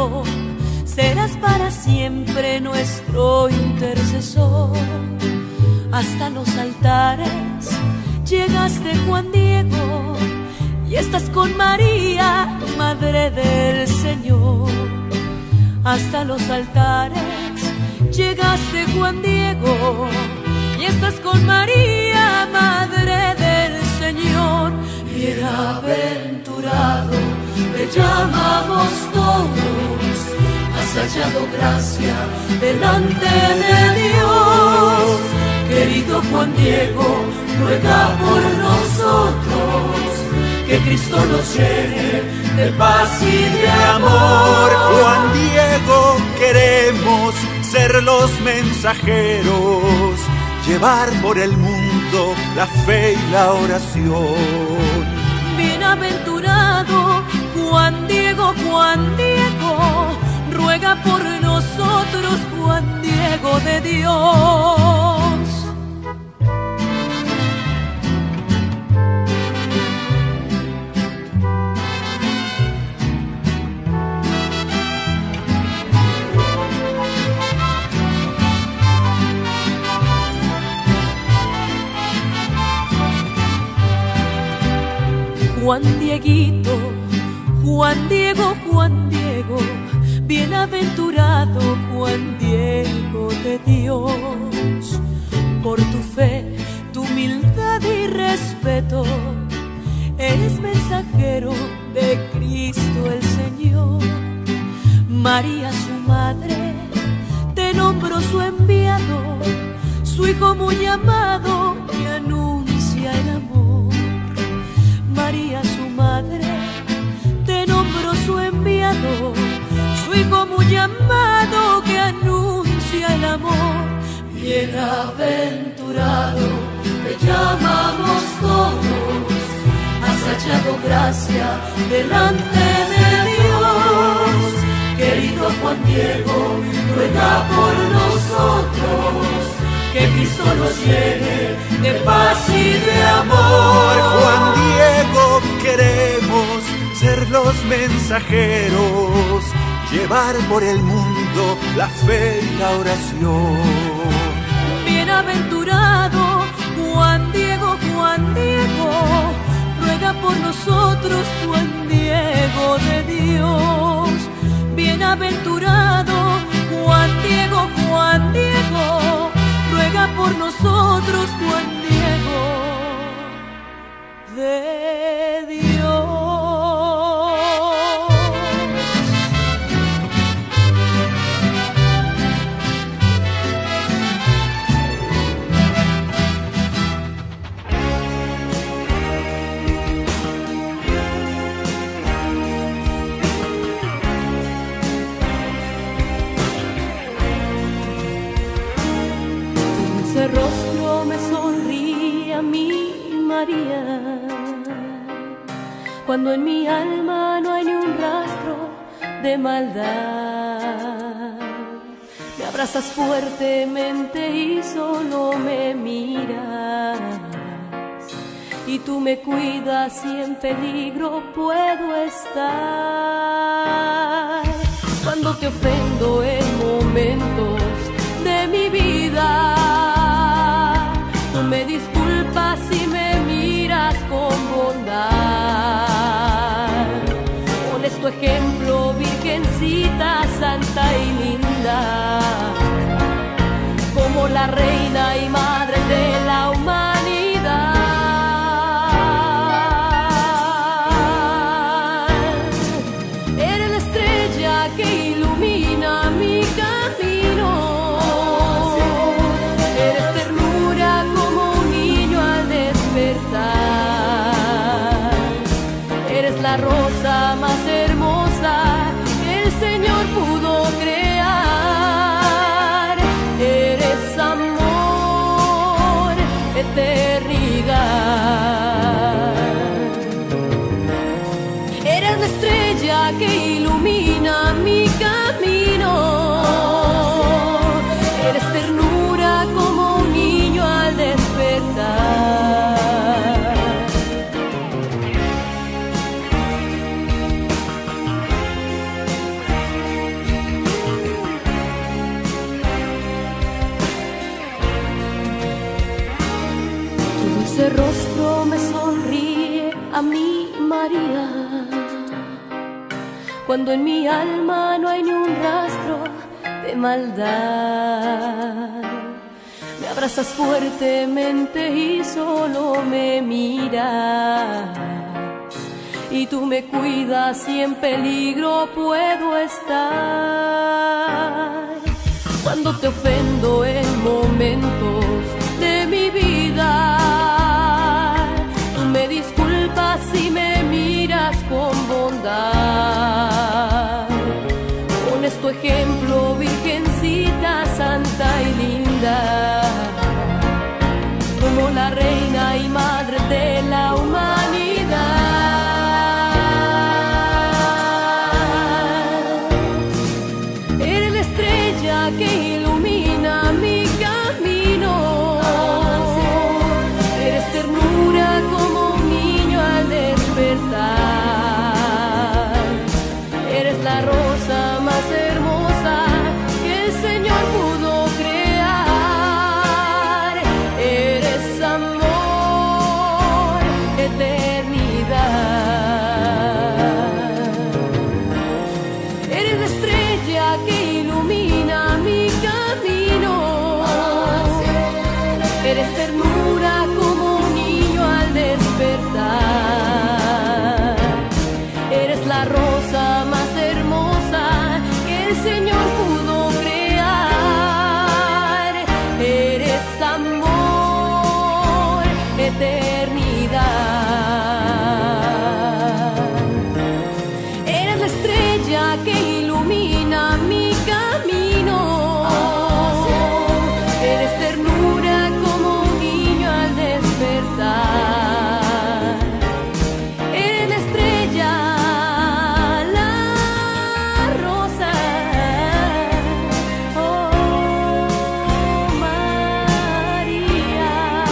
Diego, serás para siempre nuestro intercesor. Hasta los altares llegaste, Juan Diego, y estás con María, Madre del Señor. Hasta los altares llegaste, Juan Diego, y estás con María, Madre del Señor. Bienaventurado te llamamos todos, has hallado gracia delante de Dios. Querido Juan Diego, ruega por nosotros, que Cristo nos llene de paz y de amor. Juan Diego, queremos ser los mensajeros, llevar por el mundo la fe y la oración. Bienaventurado Juan Diego, ruega por nosotros, Juan Diego de Dios. Juan Dieguito, Juan Diego, bienaventurado Juan Diego de Dios. Por tu fe, tu humildad y respeto, eres mensajero de Cristo el Señor. María su madre, te nombró su enviado, su hijo muy amado que anuncia el amor. María su madre, te nombró su enviado, su hijo muy amado que anuncia el amor. Bienaventurado te llamamos todos, has hallado gracia delante de Dios. Querido Juan Diego, ruega por nosotros, que Cristo nos llene de paz y de amor. Juan Diego, queremos ser los mensajeros, llevar por el mundo la fe y la oración. Bienaventurado Juan Diego, ruega por nosotros, Juan Diego de Dios. Bienaventurado Juan Diego, ruega por nosotros, Juan Diego de Dios. Dulce rostro me sonríe a mí, María, cuando en mi alma no hay ni un rastro de maldad. Me abrazas fuertemente y solo me miras, y tú me cuidas y en peligro puedo estar. Cuando te ofendo en momentos de mi vida, tú me disculpas y me miras con bondad. Pones tu ejemplo, Virgencita santa y linda, como la reina y madre de la humanidad. Eres la estrella que ilumina mi camino, eres ternura como un niño al despertar, eres la rosa más hermosa que el Señor pudo crear, eres amor. me sonríe a mí, María, cuando en mi alma no hay ni un rastro de maldad. Me abrazas fuertemente y solo me miras, y tú me cuidas y en peligro puedo estar. Cuando te ofendo en momentos de mi vida, tú me disculpas y me miras con bondad. Pones tu ejemplo, Virgencita santa y linda, como la reina y madre de la humanidad. Eres la estrella que ilumina mi camino, eres ternura como un niño al despertar, eres la rosa más hermosa que el Señor pudo crear, eres amor, eternidad. Eres la estrella que ilumina mi camino, eres ternura como un niño al despertar, eres la rosa más hermosa que el Señor pudo crear, eres amor, eternidad. Eres la estrella que ilumina mi camino, eres ternura como un niño al despertar, eres la estrella, la rosa, oh María,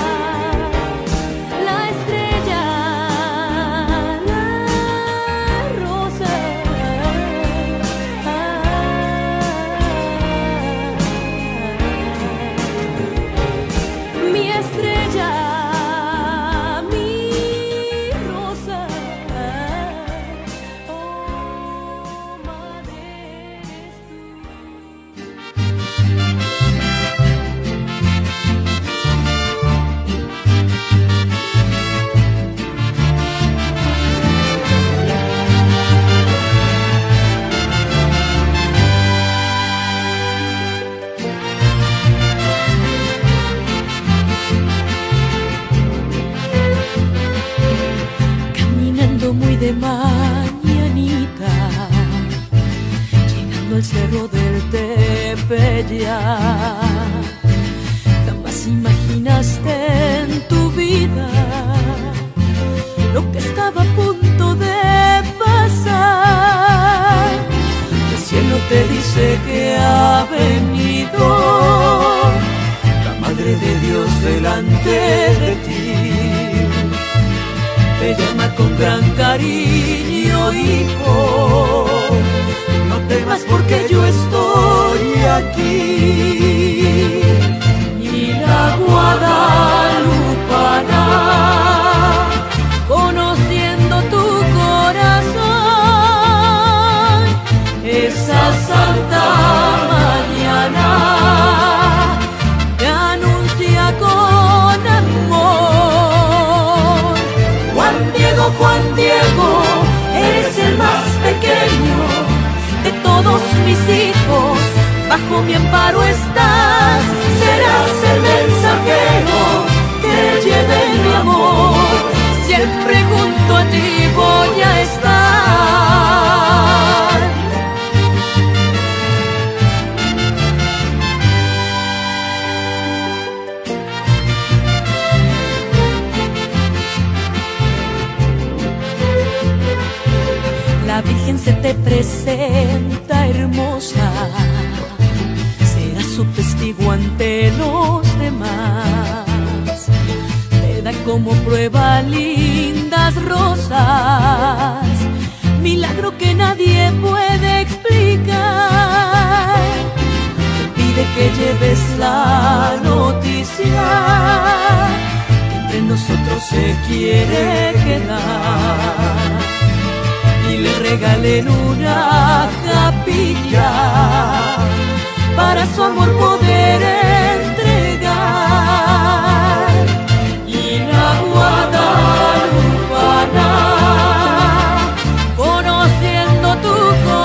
la estrella, la rosa, mi estrella, mi rosa, oh madre eres tú. Caminando muy de mañanita, llegando al cerro del Tepeyac, jamás imaginaste en tu vida lo que estaba a punto de pasar. El cielo te dice que ha venido la Madre de Dios delante de ti. Te llama con gran cariño, hijo, no temas porque yo estoy aquí. Y la guadalupana, conociendo tu corazón, esa santa mañana te anuncia con amor. Juan Diego, eres el más pequeño de todos mis hijos, bajo mi amparo estás, serás el mensajero que lleve mi amor, siempre junto a ti voy a estar. La Virgen se te presenta hermosa, será su testigo ante los demás. Te da como prueba lindas rosas, milagro que nadie puede explicar. Te pide que lleves la noticia, que entre nosotros se quiere quedar y le regalen una capilla para su amor poder entregar. Y la guadalupana, conociendo tu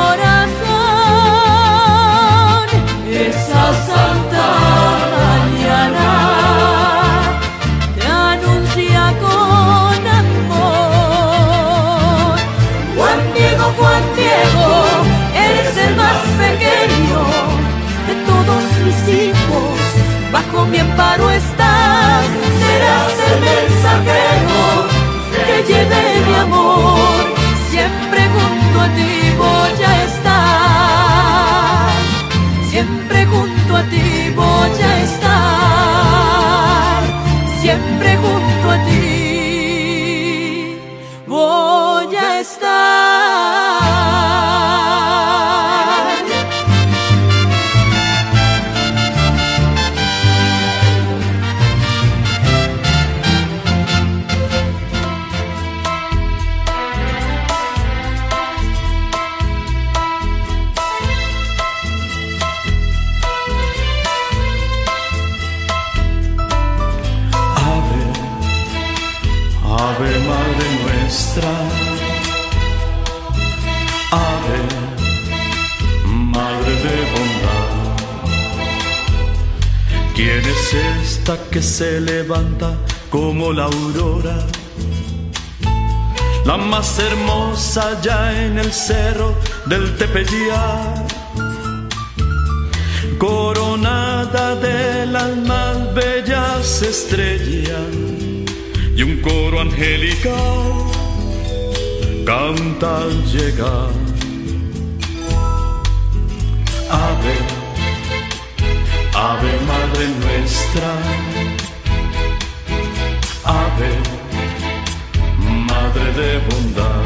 corazón, esa santa mañana te anuncia con amor. Juan Diego, eres el más pequeño de todos mis hijos, bajo mi amparo estás, serás el mensajero que lleve mi amor, siempre junto a ti voy a estar, siempre junto a ti voy a estar, siempre junto a ti voy a estar. Ave Madre nuestra, Ave Madre de bondad. ¿Quién es esta que se levanta como la aurora? La más hermosa allá en el cerro del Tepeyar, coronada de las más bellas estrellas, y un coro angelical canta al llegar. Ave, Ave Madre nuestra, Ave Madre de bondad.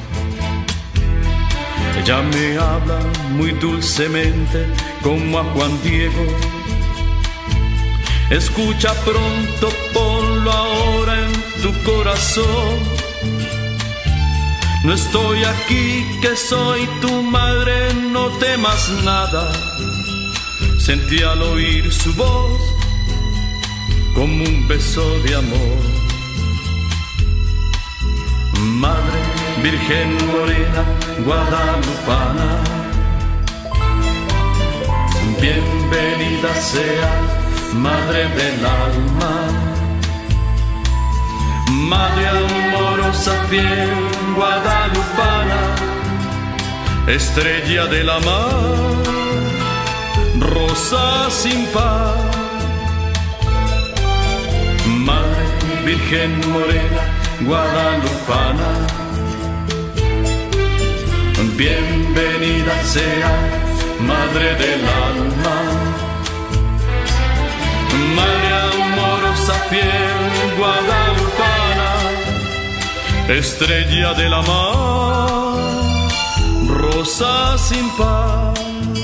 Ella me habla muy dulcemente como a Juan Diego. Escucha pronto, ponlo ahora en tu corazón. No estoy aquí, que soy tu madre, no temas nada. Sentí al oír su voz como un beso de amor. Madre Virgen morena, guadalupana, bienvenida sea, Madre del alma, Madre amorosa fiel, guadalupana, estrella de la mar, rosa sin par. Madre Virgen morena, guadalupana, bienvenida sea, Madre del alma, Madre amorosa fiel, guadalupana, estrella de la mar, rosa sin par.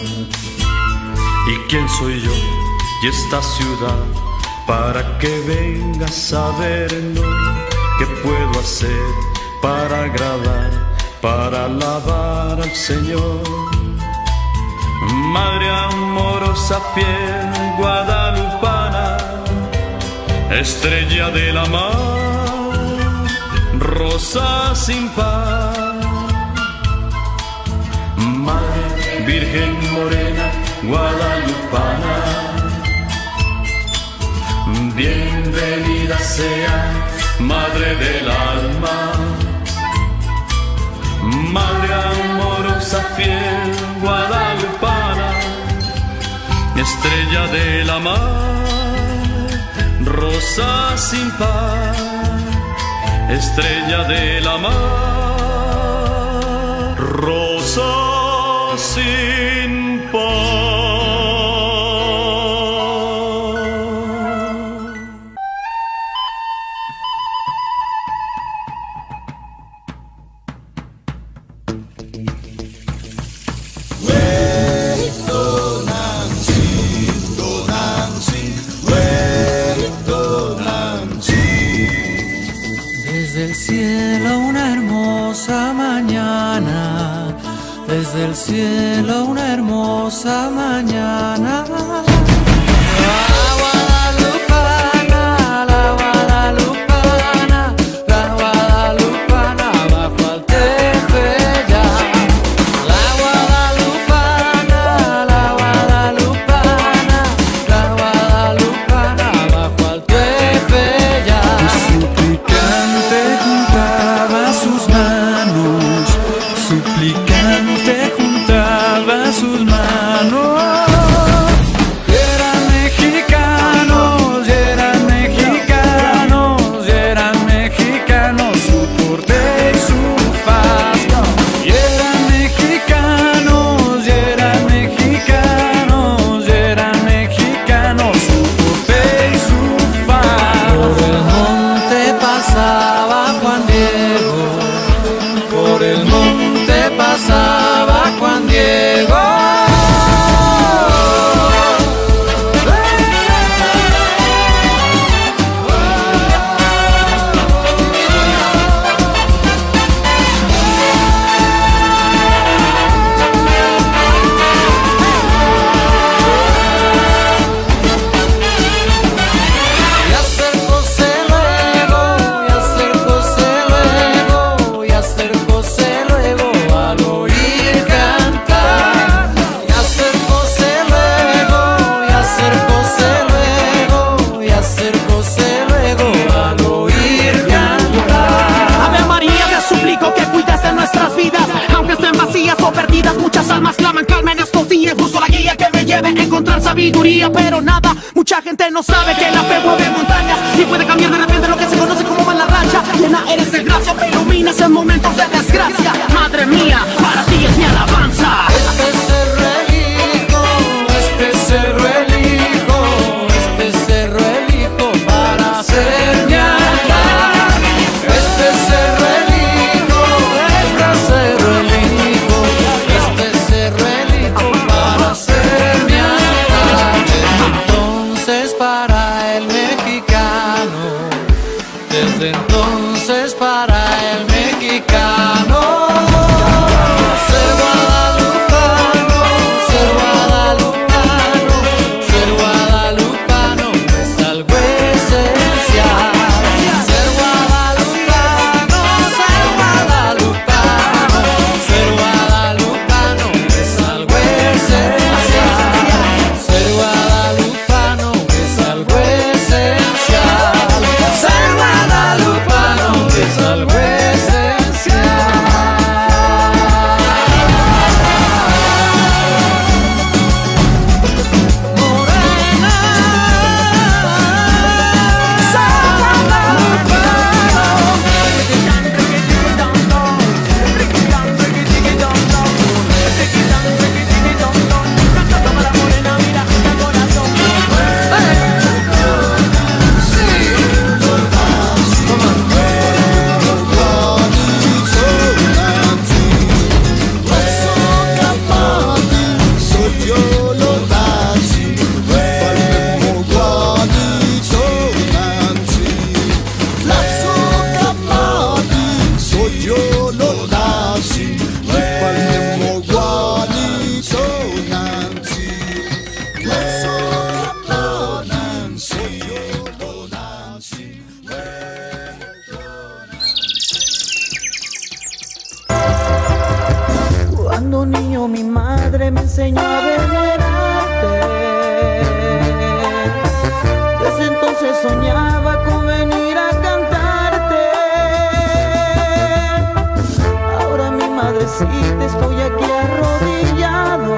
¿Y quién soy yo y esta ciudad para que vengas a vernos? ¿Qué puedo hacer para agradar, para alabar al Señor? Madre amorosa fiel, guadalupana, estrella de la mar, rosa sin par. Madre Virgen morena, guadalupana, bienvenida sea, Madre del alma, Madre amorosa fiel, guadalupana, estrella de la mar, rosa sin par, estrella de la mar, rosa sin par. cielo una hermosa mañana. Encontrar sabiduría, pero nada, mucha gente no sabe que la fe mueve montañas y puede cambiar de repente lo que se conoce como mala racha. Llena eres de gracia, me iluminas en momentos de desgracia. Madre mía, para ti es mi alabanza. Este cerro elijo, este cerro elijo, este cerro elijo para ser mi altar. Este cerro elijo, este cerro elijo, este cerro elijo para ser mi altar. Entonces para el mexicano, desde entonces para el mexicano. Cuando niño mi madre me enseñó a venerarte. Desde entonces soñaba con venir a cantarte. Ahora mi madrecita estoy aquí arrodillado.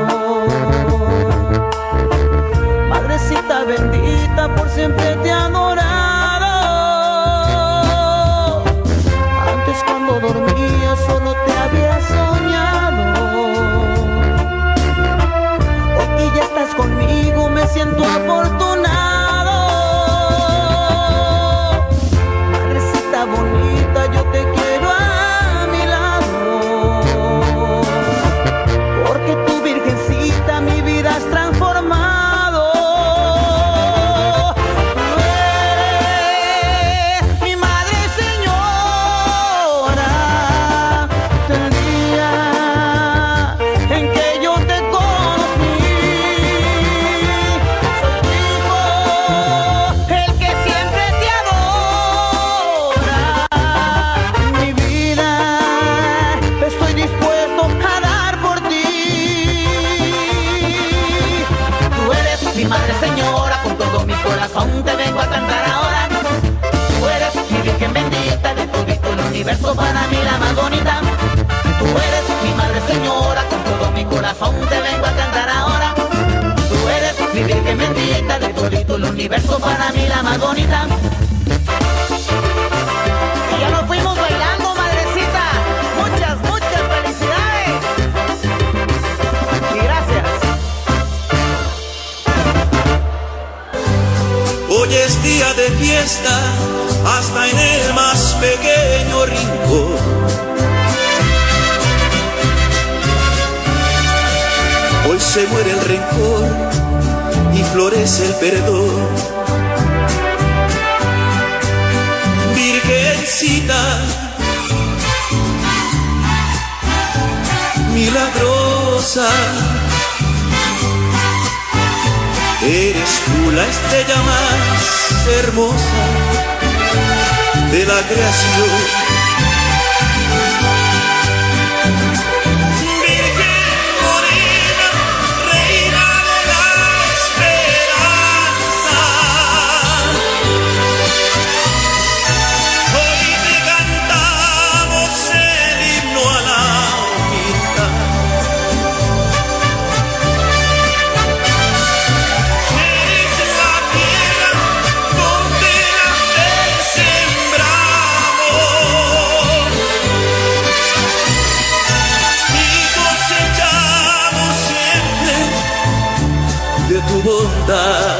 Madrecita bendita, por siempre te he adorado. Antes cuando dormía solo te había soñado. Conmigo me siento afortunado. Madrecita bonita, yo te quiero a mi lado, porque tu virgencita mi vida has transformado. Tú universo, para mí la más bonita. Tú eres mi madre señora, con todo mi corazón te vengo a cantar ahora. Tú eres mi virgen bendita, de todito el universo, para mí la más bonita. Y ya nos fuimos bailando, madrecita. Muchas, muchas felicidades. Y gracias. Hoy es día de fiesta, hasta en el más pequeño rincón. Hoy se muere el rencor y florece el perdón. Virgencita milagrosa, eres tú la estrella más hermosa de la creación. Tu bondad,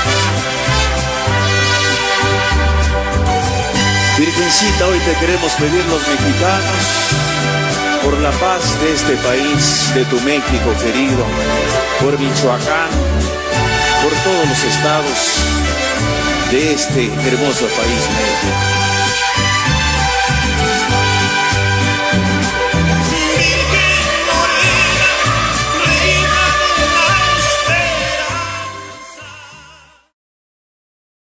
Virgencita, hoy te queremos pedir los mexicanos por la paz de este país, de tu México querido, por Michoacán, por todos los estados de este hermoso país México.